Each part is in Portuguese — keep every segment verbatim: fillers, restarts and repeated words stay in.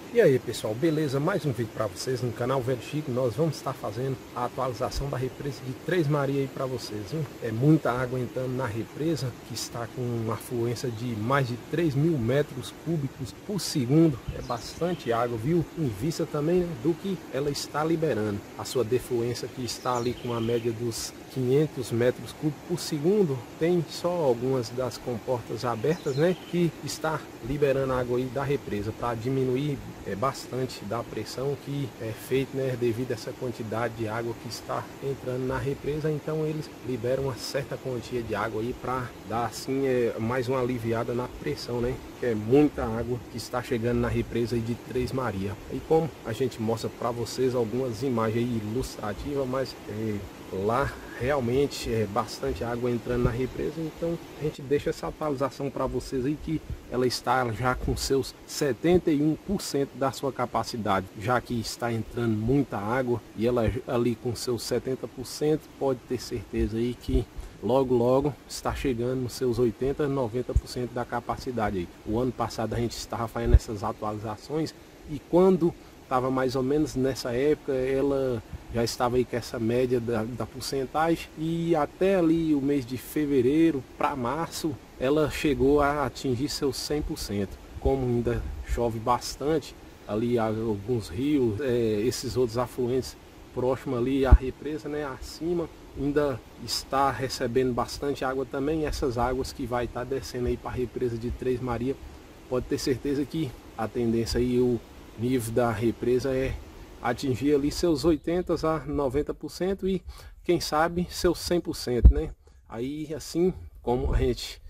E aí pessoal, beleza? Mais um vídeo para vocês no canal Velho Chico. Nós vamos estar fazendo a atualização da represa de Três Marias aí para vocês, viu? É muita água entrando na represa, que está com uma afluência de mais de três mil metros cúbicos por segundo. É bastante água, viu? Em vista também, né, do que ela está liberando. A sua defluência, que está ali com a média dos quinhentos metros cúbicos por segundo, tem só algumas das comportas abertas, né, que está liberando água aí da represa para diminuir é, bastante da pressão que é feita, né, devido a essa quantidade de água que está entrando na represa. Então eles liberam uma certa quantia de água aí para dar assim é, mais uma aliviada na pressão, né, que é muita água que está chegando na represa aí de Três Marias. E como a gente mostra para vocês algumas imagens aí ilustrativas, mas é, lá realmente é bastante água entrando na represa. Então a gente deixa essa atualização para vocês aí, que ela está já com seus setenta e um por cento da sua capacidade, já que está entrando muita água, e ela ali com seus setenta por cento, pode ter certeza aí que logo logo está chegando nos seus oitenta, noventa por cento da capacidade aí. O ano passado a gente estava fazendo essas atualizações, e quando estava mais ou menos nessa época, ela já estava aí com essa média da, da porcentagem, e até ali o mês de fevereiro para março ela chegou a atingir seus cem por cento. Como ainda chove bastante ali, alguns rios, é, esses outros afluentes próximos ali à represa, né, acima, ainda está recebendo bastante água também. Essas águas que vai estar descendo aí para a represa de Três Marias, pode ter certeza que a tendência aí, o nível da represa é atingir ali seus oitenta a noventa por cento, e quem sabe seus cem por cento, né? Aí assim como a gente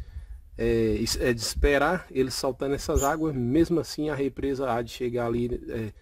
é, é de esperar, eles soltando essas águas, mesmo assim a represa há de chegar ali, é,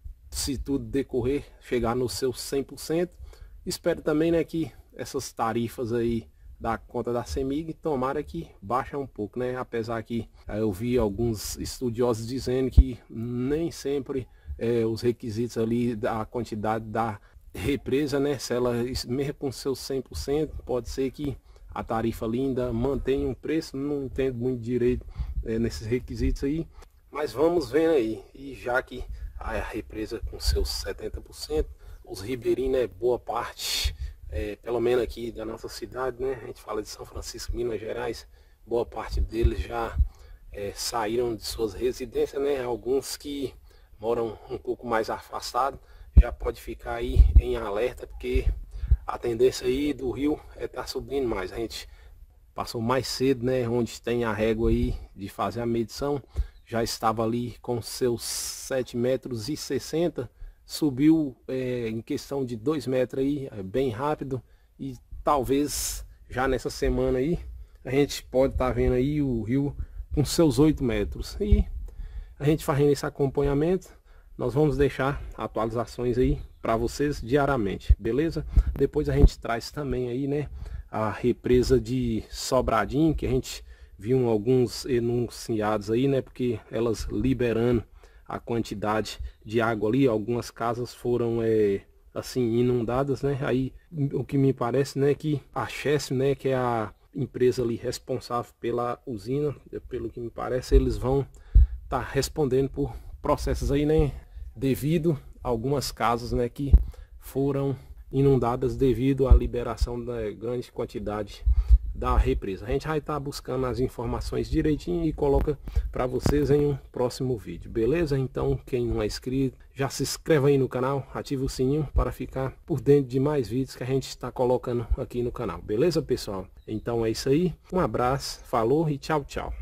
se tudo decorrer, chegar no seu cem por cento. Espero também, né, que essas tarifas aí da conta da CEMIG, tomara que baixa um pouco, né? Apesar que eu vi alguns estudiosos dizendo que nem sempre é, os requisitos ali da quantidade da represa, né, se ela mesmo com seus cem por cento, pode ser que a tarifa ali ainda mantenha um preço. Não entendo muito direito é, nesses requisitos aí, mas vamos vendo aí. E já que a represa com seus setenta por cento, os ribeirinhos, né, boa parte, É, pelo menos aqui da nossa cidade, né, a gente fala de São Francisco, Minas Gerais, boa parte deles já é, saíram de suas residências, né? Alguns que moram um pouco mais afastados já pode ficar aí em alerta, porque a tendência aí do rio é estar tá subindo mais. A gente passou mais cedo, né, onde tem a régua aí de fazer a medição, já estava ali com seus sete metros e sessenta. Subiu é, em questão de dois metros aí, é, bem rápido, e talvez já nessa semana aí a gente pode estar tá vendo aí o rio com seus oito metros. E a gente fazendo esse acompanhamento, nós vamos deixar atualizações aí para vocês diariamente, beleza? Depois a gente traz também aí, né, a represa de Sobradinho, que a gente viu alguns enunciados aí, né, porque elas liberando a quantidade de água ali, algumas casas foram é, assim inundadas, né? Aí o que me parece, né, que a Chesf, né, que é a empresa ali responsável pela usina, pelo que me parece, eles vão estar tá respondendo por processos aí, né, devido a algumas casas, né, que foram inundadas devido à liberação da grande quantidade da represa. A gente vai estar buscando as informações direitinho e coloca para vocês em um próximo vídeo, beleza? Então quem não é inscrito, já se inscreva aí no canal, ativa o sininho para ficar por dentro de mais vídeos que a gente está colocando aqui no canal, beleza pessoal? Então é isso aí, um abraço, falou e tchau, tchau.